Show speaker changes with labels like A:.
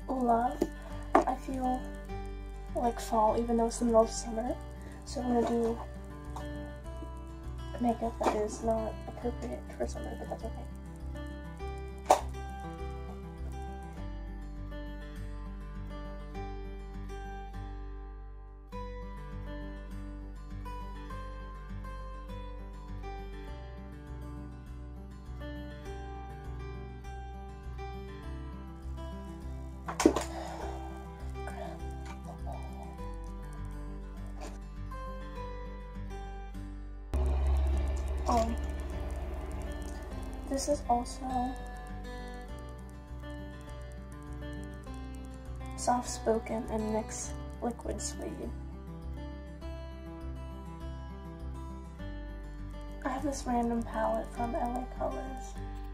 A: love. I feel like fall even though it's the middle of summer. So I'm gonna do makeup that is not appropriate for summer, but that's okay. This is also Soft Spoken and NYX Liquid Suede. I have this random palette from LA Colors.